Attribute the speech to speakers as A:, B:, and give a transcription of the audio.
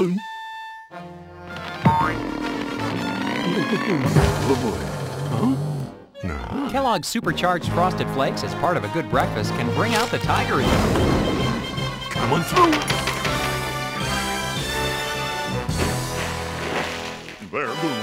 A: Oh boy. Huh? No.
B: Kellogg's Supercharged Frosted Flakes, as part of a good breakfast, can bring out the tiger in you.
A: Come on through. There, boom.